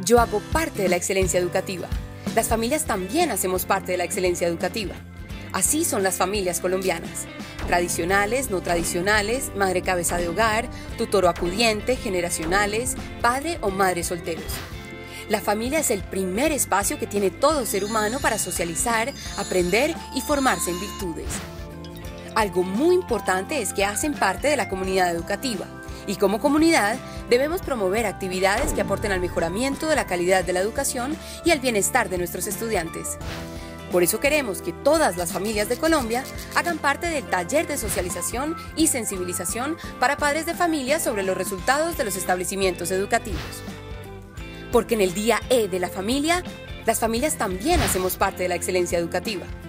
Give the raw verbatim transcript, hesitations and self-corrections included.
Yo hago parte de la excelencia educativa. Las familias también hacemos parte de la excelencia educativa. Así son las familias colombianas. Tradicionales, no tradicionales, madre cabeza de hogar, tutor o acudiente, generacionales, padre o madre solteros. La familia es el primer espacio que tiene todo ser humano para socializar, aprender y formarse en virtudes. Algo muy importante es que hacen parte de la comunidad educativa y como comunidad debemos promover actividades que aporten al mejoramiento de la calidad de la educación y al bienestar de nuestros estudiantes. Por eso queremos que todas las familias de Colombia hagan parte del taller de socialización y sensibilización para padres de familia sobre los resultados de los establecimientos educativos. Porque en el día E de la familia, las familias también hacemos parte de la excelencia educativa.